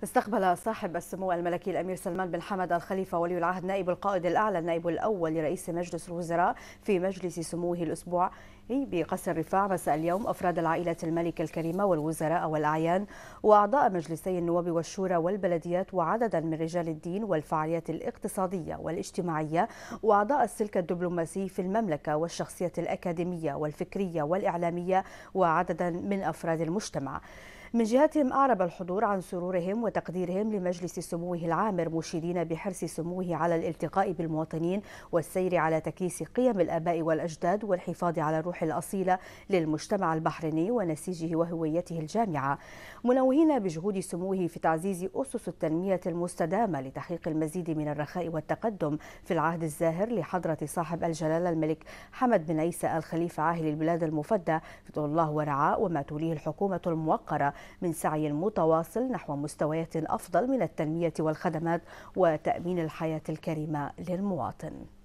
استقبل صاحب السمو الملكي الأمير سلمان بن حمد الخليفة ولي العهد نائب القائد الأعلى النائب الأول لرئيس مجلس الوزراء في مجلس سموه الأسبوع بقصر الرفاع مساء اليوم أفراد العائلة الملكة الكريمة والوزراء والأعيان وأعضاء مجلسي النواب والشورى والبلديات وعددا من رجال الدين والفعاليات الاقتصادية والاجتماعية وأعضاء السلك الدبلوماسي في المملكة والشخصية الأكاديمية والفكرية والإعلامية وعددا من أفراد المجتمع. من جهتهم أعرب الحضور عن سرورهم وتقديرهم لمجلس سموه العامر، مشيدين بحرص سموه على الالتقاء بالمواطنين والسير على تكريس قيم الآباء والأجداد والحفاظ على الروح الأصيلة للمجتمع البحريني ونسيجه وهويته الجامعة، منوهين بجهود سموه في تعزيز أسس التنمية المستدامة لتحقيق المزيد من الرخاء والتقدم في العهد الزاهر لحضرة صاحب الجلالة الملك حمد بن عيسى الخليفة عاهل البلاد المفدى فضل الله ورعاه، وما توليه الحكومة الموقرة من سعي متواصل نحو مستويات أفضل من التنمية والخدمات وتأمين الحياة الكريمة للمواطن.